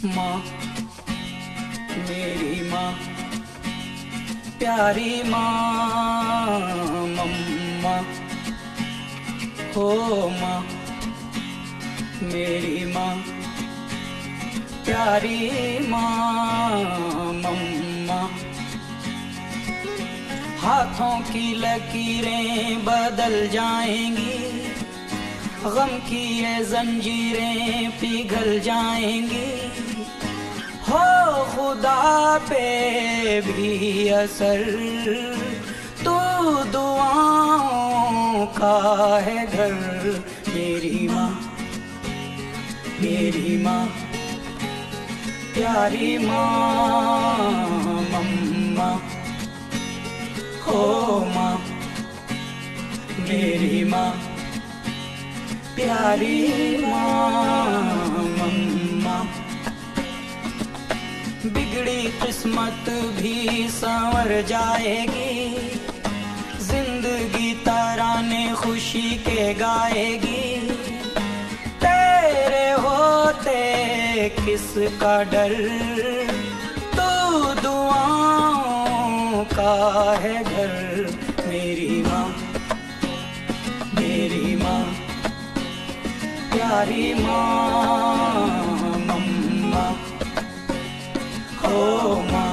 माँ, मेरी माँ, प्यारी माँ, मम्मा हो माँ, मेरी माँ, प्यारी माँ, मम्मा। हाथों की लकीरें बदल जाएंगी, गम की ये जंजीरें पिघल जाएंगी, हो खुदा पे भी असर तू दुआओं का है घर। मेरी माँ, मेरी माँ, प्यारी माँ, मम्मा हो माँ, मेरी माँ, प्यारी माँ, मम्मा। बिगड़ी किस्मत भी संवर जाएगी, जिंदगी तराने खुशी के गाएगी, तेरे होते किसका डर, तू दुआओं का है घर। मेरी माँ, मेरी माँ, प्यारी माँ, मम्मा हो माँ,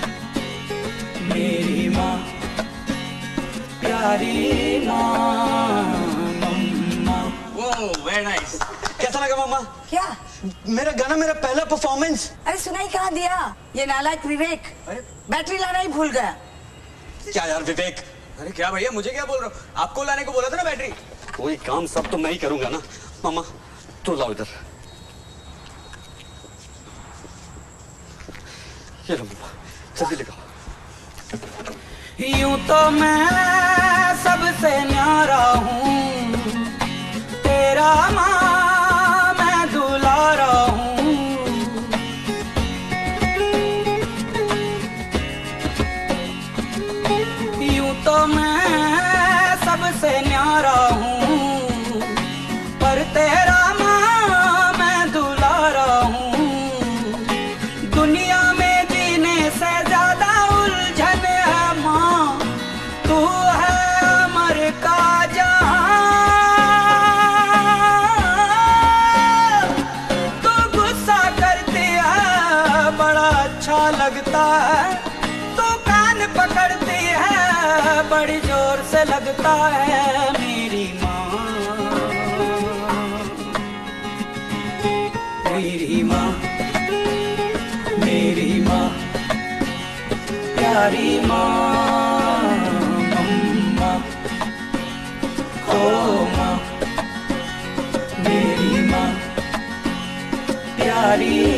मेरी माँ, प्यारी माँ, मम्मा। वो वेरी नाइस। कैसा लगा मम्मा? क्या? मेरा गाना, मेरा पहला परफॉर्मेंस। अरे सुनाई कहाँ दिया? ये नालायक विवेक बैटरी लाना ही भूल गया। क्या यार विवेक? अरे क्या भैया, मुझे क्या बोल रहे हो? आपको लाने को बोला था ना बैटरी। कोई काम सब तो मैं ही करूंगा ना। मम्मा तो लाओ इधर। ये लो मम्मा, जल्दी लेकर। यूं तो मैं सबसे न्यारा हूँ, तेरा माँ मैं दुलारा हूँ। यूं तो मैं सबसे न्यारा हूँ, पर तेरा माँ मैं दुलारा हूँ। दुनिया में जीने से ज्यादा उलझन है माँ, तू है अमर का जहां। तू गुस्सा करती है बड़ा अच्छा लगता है, तू कान पकड़ती है बड़ी जोर से लगता है। मेरी माँ, मेरी माँ, मेरी माँ, प्यारी माँ, मम्मा हो माँ, मेरी माँ, प्यारी